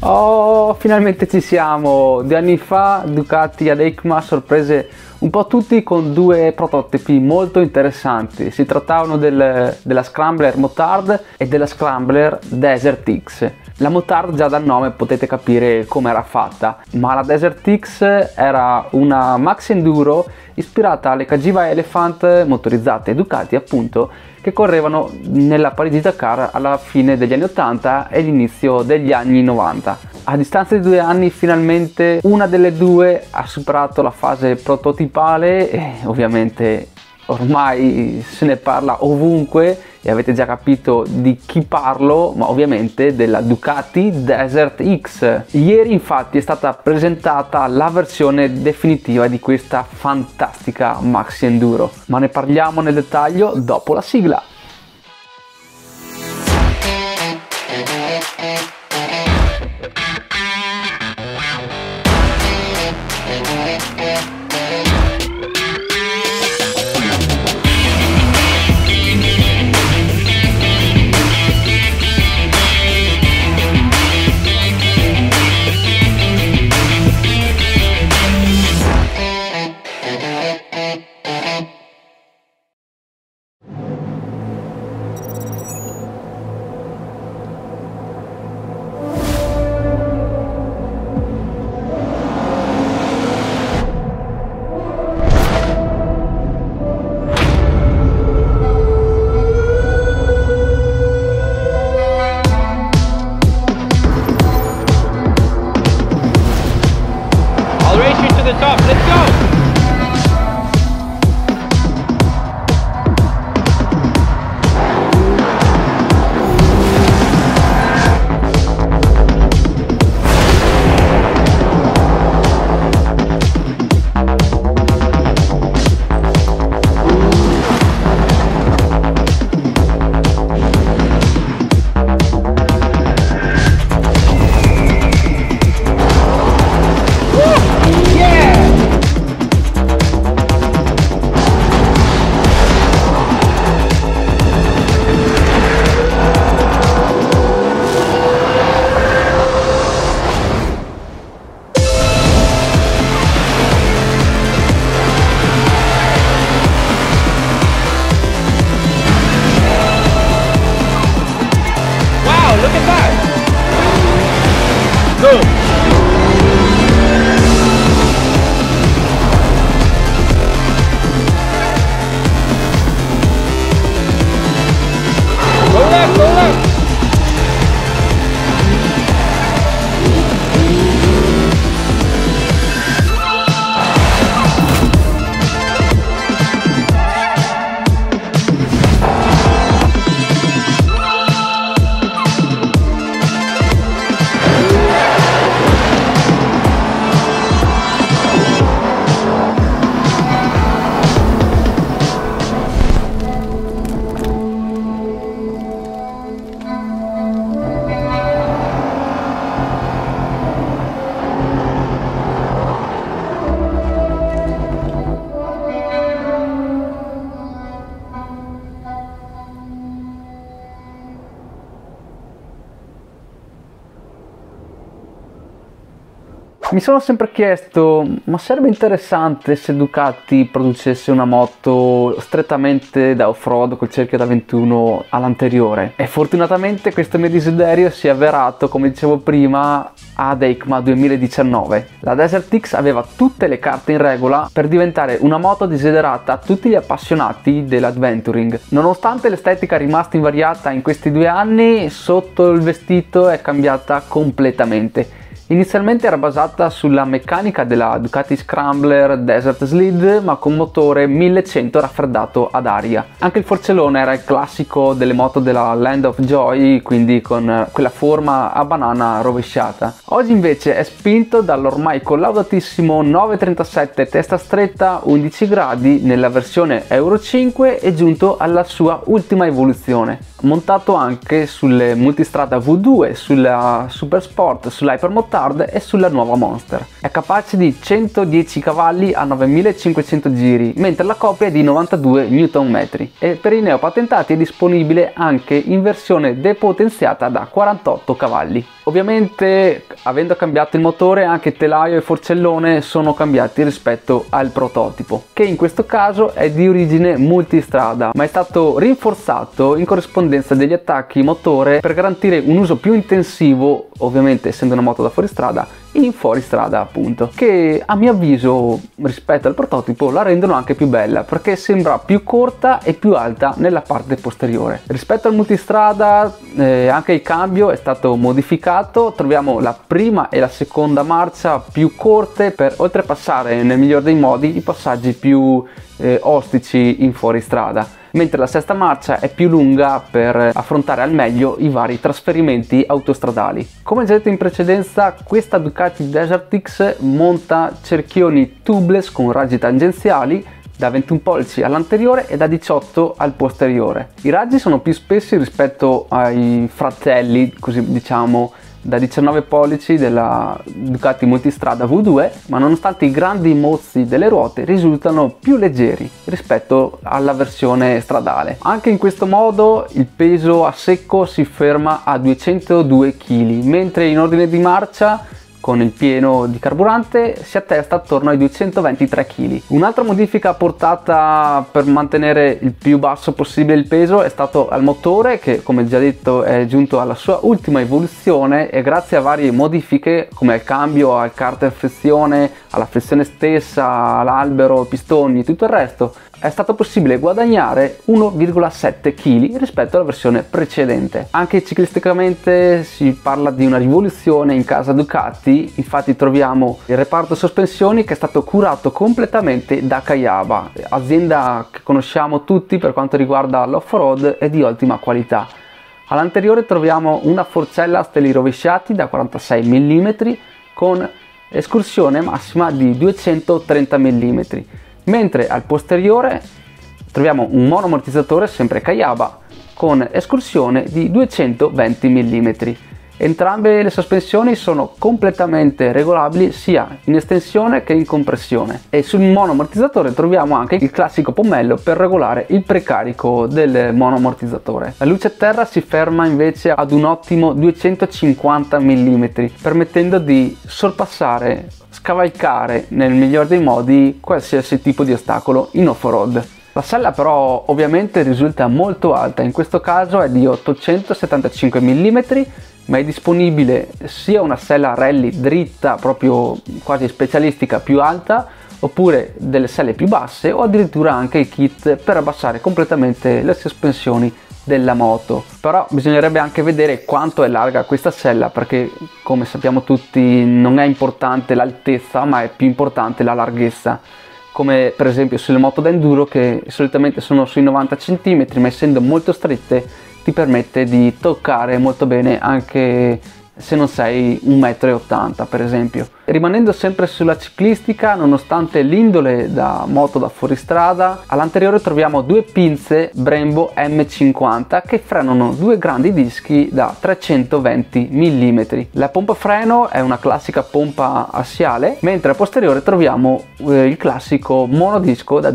Oh, finalmente ci siamo! 2 anni fa Ducati ad EICMA sorprese un po' tutti con 2 prototipi molto interessanti. Si trattavano della Scrambler Motard e della Scrambler Desert X. La Motard già dal nome potete capire come era fatta, ma la Desert X era una maxi enduro ispirata alle Cagiva Elephant motorizzate Ducati appunto, che correvano nella Parigi-Dakar alla fine degli anni 80 e l'inizio degli anni 90. A distanza di 2 anni finalmente una delle 2 ha superato la fase prototipale e ovviamente ormai se ne parla ovunque e avete già capito di chi parlo, ma ovviamente della Ducati Desert X. Ieri infatti è stata presentata la versione definitiva di questa fantastica maxi enduro, ma ne parliamo nel dettaglio dopo la sigla. Top, let's go! Mi sono sempre chiesto, ma sarebbe interessante se Ducati producesse una moto strettamente da off-road col cerchio da 21 all'anteriore? E fortunatamente questo mio desiderio si è avverato, come dicevo prima, ad EICMA 2019. La Desert X aveva tutte le carte in regola per diventare una moto desiderata a tutti gli appassionati dell'adventuring. Nonostante l'estetica rimasta invariata in questi 2 anni, sotto il vestito è cambiata completamente. Inizialmente era basata sulla meccanica della Ducati Scrambler Desert Sled, ma con motore 1100 raffreddato ad aria. Anche il forcellone era il classico delle moto della Land of Joy, quindi con quella forma a banana rovesciata. Oggi invece è spinto dall'ormai collaudatissimo 937 testa stretta 11 gradi nella versione Euro 5 e giunto alla sua ultima evoluzione. Montato anche sulle multistrada V2, sulla Super Sport, sull'Hypermotard Motard e sulla nuova Monster. È capace di 110 cavalli a 9500 giri, mentre la coppia è di 92 Nm e per i neopatentati è disponibile anche in versione depotenziata da 48 cavalli. Ovviamente, avendo cambiato il motore, anche telaio e forcellone sono cambiati rispetto al prototipo, che in questo caso è di origine multistrada, ma è stato rinforzato in corrispondenza degli attacchi motore per garantire un uso più intensivo, ovviamente essendo una moto da fuoristrada, in fuoristrada appunto, che a mio avviso rispetto al prototipo la rendono anche più bella, perché sembra più corta e più alta nella parte posteriore. Rispetto al multistrada anche il cambio è stato modificato, troviamo la prima e la seconda marcia più corte per oltrepassare nel miglior dei modi i passaggi più ostici in fuoristrada, mentre la sesta marcia è più lunga per affrontare al meglio i vari trasferimenti autostradali. Come già detto in precedenza, questa Ducati Desert X monta cerchioni tubeless con raggi tangenziali da 21 pollici all'anteriore e da 18 al posteriore. I raggi sono più spessi rispetto ai fratelli, così diciamo, da 19 pollici della Ducati Multistrada V2, ma nonostante i grandi mozzi delle ruote risultano più leggeri rispetto alla versione stradale. Anche in questo modo il peso a secco si ferma a 202 kg, mentre in ordine di marcia con il pieno di carburante si attesta attorno ai 223 kg. Un'altra modifica apportata per mantenere il più basso possibile il peso è stato al motore, che come già detto è giunto alla sua ultima evoluzione e grazie a varie modifiche come al cambio, al carter frizione, alla frizione stessa, all'albero, pistoni e tutto il resto, è stato possibile guadagnare 1,7 kg rispetto alla versione precedente. Anche ciclisticamente si parla di una rivoluzione in casa Ducati, infatti troviamo il reparto sospensioni che è stato curato completamente da Kayaba, azienda che conosciamo tutti per quanto riguarda l'off-road e di ottima qualità. All'anteriore troviamo una forcella a steli rovesciati da 46 mm con escursione massima di 230 mm. Mentre al posteriore troviamo un monoammortizzatore sempre Kayaba con escursione di 220 mm. Entrambe le sospensioni sono completamente regolabili sia in estensione che in compressione e sul monoammortizzatore troviamo anche il classico pommello per regolare il precarico del monoammortizzatore. La luce a terra si ferma invece ad un ottimo 250 mm, permettendo di sorpassare, scavalcare nel miglior dei modi qualsiasi tipo di ostacolo in off-road. La sella però ovviamente risulta molto alta, in questo caso è di 875 mm, ma è disponibile sia una sella rally dritta proprio quasi specialistica più alta, oppure delle selle più basse o addirittura anche il kit per abbassare completamente le sospensioni della moto. Però bisognerebbe anche vedere quanto è larga questa sella, perché come sappiamo tutti non è importante l'altezza ma è più importante la larghezza, come per esempio sulle moto da enduro che solitamente sono sui 90 cm, ma essendo molto strette ti permette di toccare molto bene anche se non sei 1,80 m per esempio. Rimanendo sempre sulla ciclistica, nonostante l'indole da moto da fuoristrada, all'anteriore troviamo due pinze Brembo M50 che frenano due grandi dischi da 320 mm. La pompa freno è una classica pompa assiale, mentre a posteriore troviamo il classico monodisco da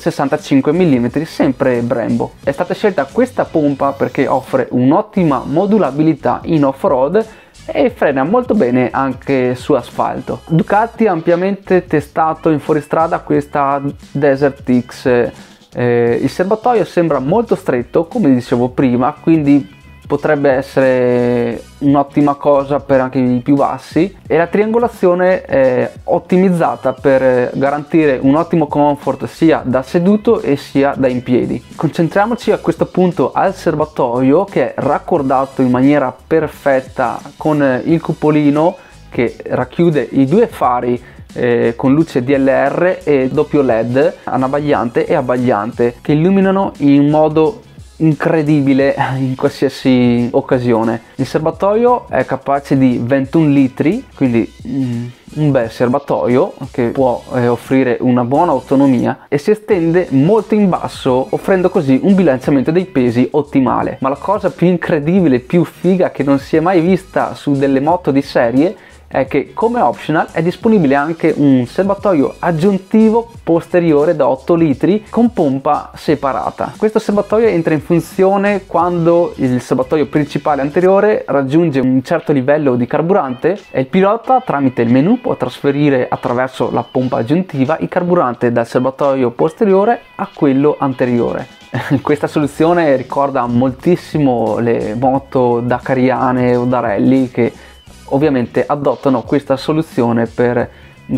265 mm, sempre Brembo. È stata scelta questa pompa perché offre un'ottima modulabilità in off-road e frena molto bene anche su asfalto. Ducati ha ampiamente testato in fuoristrada questa Desert X. Il serbatoio sembra molto stretto, come dicevo prima, quindi potrebbe essere un'ottima cosa per anche i più bassi, e la triangolazione è ottimizzata per garantire un ottimo comfort sia da seduto e sia da in piedi. Concentriamoci a questo punto al serbatoio, che è raccordato in maniera perfetta con il cupolino che racchiude i due fari con luce DLR e doppio LED anabagliante e abbagliante che illuminano in modo incredibile in qualsiasi occasione. Il serbatoio è capace di 21 litri, quindi un bel serbatoio che può offrire una buona autonomia e si estende molto in basso, offrendo così un bilanciamento dei pesi ottimale. Ma la cosa più incredibile, più figa che non si è mai vista su delle moto di serie è che come optional è disponibile anche un serbatoio aggiuntivo posteriore da 8 litri con pompa separata. Questo serbatoio entra in funzione quando il serbatoio principale anteriore raggiunge un certo livello di carburante e il pilota tramite il menu può trasferire attraverso la pompa aggiuntiva il carburante dal serbatoio posteriore a quello anteriore. Questa soluzione ricorda moltissimo le moto dakariane o da rally, che ovviamente adottano questa soluzione per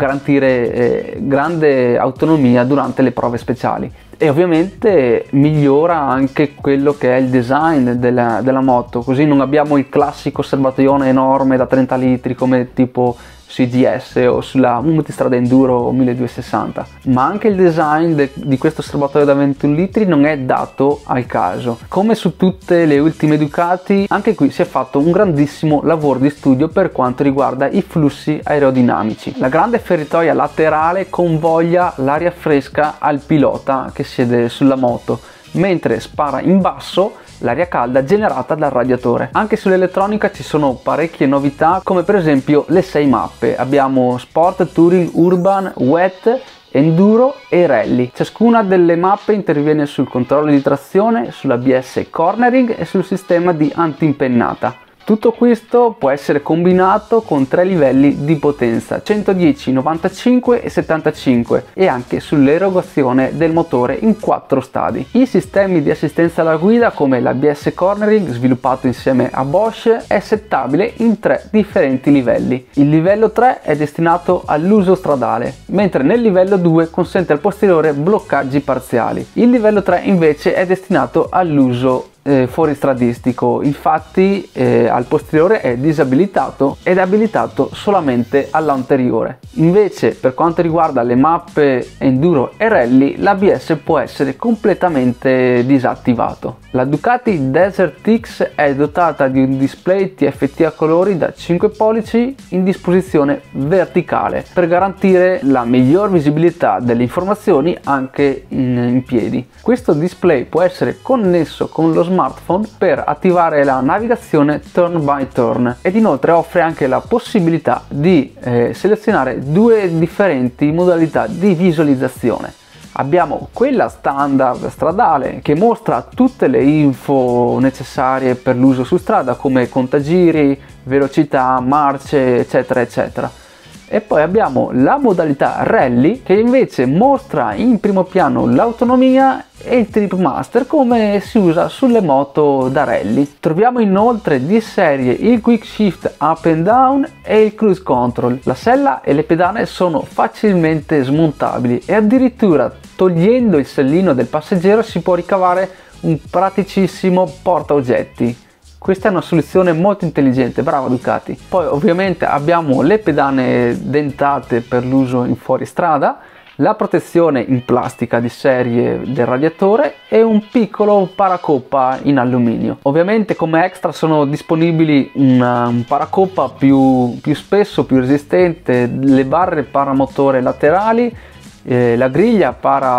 garantire grande autonomia durante le prove speciali, e ovviamente migliora anche quello che è il design della moto, così non abbiamo il classico serbatoione enorme da 30 litri come tipo CGS o sulla multistrada enduro 1260, ma anche il design di questo serbatoio da 21 litri non è dato al caso. Come su tutte le ultime Ducati, anche qui si è fatto un grandissimo lavoro di studio per quanto riguarda i flussi aerodinamici. La grande feritoia laterale convoglia l'aria fresca al pilota che siede sulla moto, mentre spara in basso l'aria calda generata dal radiatore. Anche sull'elettronica ci sono parecchie novità, come per esempio le 6 mappe. Abbiamo Sport, Touring, Urban, Wet, Enduro e Rally. Ciascuna delle mappe interviene sul controllo di trazione, sull'ABS cornering e sul sistema di antiimpennata. Tutto questo può essere combinato con 3 livelli di potenza, 110, 95 e 75, e anche sull'erogazione del motore in 4 stadi. I sistemi di assistenza alla guida come l'ABS cornering, sviluppato insieme a Bosch, è settabile in 3 differenti livelli. Il livello 3 è destinato all'uso stradale, mentre nel livello 2 consente al posteriore bloccaggi parziali. Il livello 3 invece è destinato all'uso fuoristradistico, infatti al posteriore è disabilitato ed è abilitato solamente all'anteriore. Invece per quanto riguarda le mappe enduro e rally, l'ABS può essere completamente disattivato. La Ducati Desert X è dotata di un display TFT a colori da 5 pollici in disposizione verticale per garantire la miglior visibilità delle informazioni anche in piedi. Questo display può essere connesso con lo smartphone per attivare la navigazione turn by turn, ed inoltre offre anche la possibilità di selezionare 2 differenti modalità di visualizzazione. Abbiamo quella standard stradale che mostra tutte le info necessarie per l'uso su strada come contagiri, velocità, marce, eccetera eccetera. E poi abbiamo la modalità rally che invece mostra in primo piano l'autonomia e il trip master come si usa sulle moto da rally. Troviamo inoltre di serie il quick shift up and down e il cruise control. La sella e le pedane sono facilmente smontabili e addirittura togliendo il sellino del passeggero si può ricavare un praticissimo portaoggetti. Questa è una soluzione molto intelligente, brava Ducati. Poi ovviamente abbiamo le pedane dentate per l'uso in fuoristrada, la protezione in plastica di serie del radiatore e un piccolo paracoppa in alluminio. Ovviamente come extra sono disponibili un paracoppa più spesso, più resistente, le barre paramotore laterali, la griglia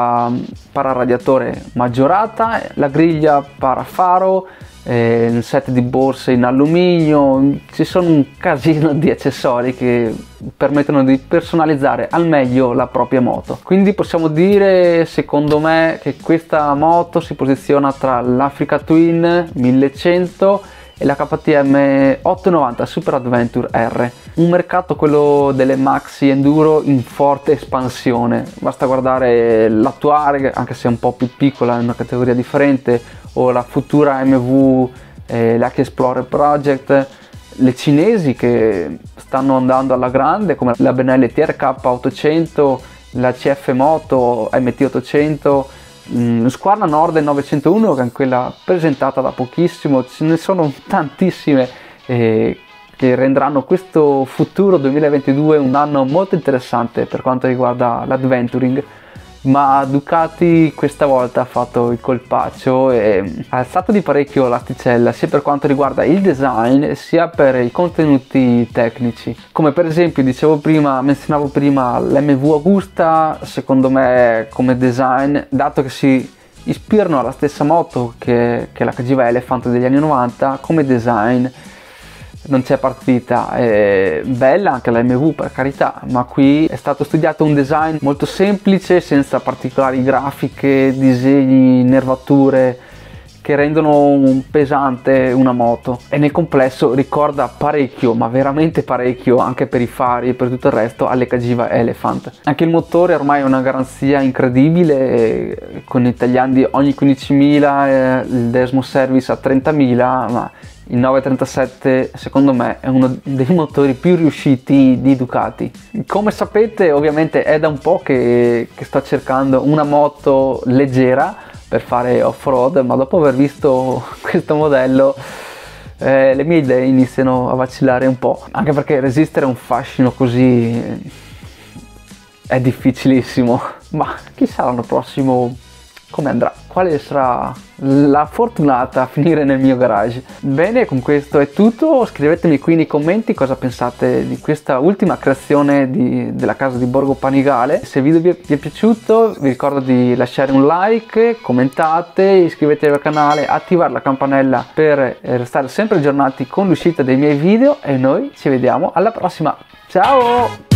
pararadiatore maggiorata, la griglia parafaro, il set di borse in alluminio. Ci sono un casino di accessori che permettono di personalizzare al meglio la propria moto. Quindi possiamo dire, secondo me, che questa moto si posiziona tra l'Africa Twin 1100 e la KTM 890 Super Adventure R. Un mercato, quello delle maxi enduro, in forte espansione. Basta guardare l'attuale, anche se è un po' più piccola, è una categoria differente, o la futura MV, l'H Explorer Project, le cinesi che stanno andando alla grande come la Benelli TRK 800, la CF Moto MT 800, Squadra Nord 901 che è quella presentata da pochissimo. Ce ne sono tantissime che renderanno questo futuro 2022 un anno molto interessante per quanto riguarda l'adventuring. Ma Ducati questa volta ha fatto il colpaccio e ha alzato di parecchio l'asticella sia per quanto riguarda il design sia per i contenuti tecnici, come per esempio menzionavo prima l'MV Agusta. Secondo me come design, dato che si ispirano alla stessa moto che la KGV Elephant degli anni 90, come design non c'è partita. È bella anche la MV, per carità, ma qui è stato studiato un design molto semplice, senza particolari grafiche, disegni, nervature che rendono pesante una moto, e nel complesso ricorda parecchio, ma veramente parecchio, anche per i fari e per tutto il resto, alle Cagiva Elephant. Anche il motore ormai è una garanzia incredibile, con i tagliandi ogni 15.000, il Desmo Service a 30.000, ma il 937 secondo me è uno dei motori più riusciti di Ducati. Come sapete, ovviamente è da un po' che sto cercando una moto leggera per fare off-road, ma dopo aver visto questo modello le mie idee iniziano a vacillare un po', anche perché resistere a un fascino così è difficilissimo. Ma chissà l'anno prossimo come andrà, quale sarà la fortunata a finire nel mio garage. Bene, con questo è tutto. Scrivetemi qui nei commenti cosa pensate di questa ultima creazione della casa di Borgo Panigale. Se il video vi è piaciuto, vi ricordo di lasciare un like, commentate, iscrivetevi al canale, attivare la campanella per restare sempre aggiornati con l'uscita dei miei video, e noi ci vediamo alla prossima. Ciao!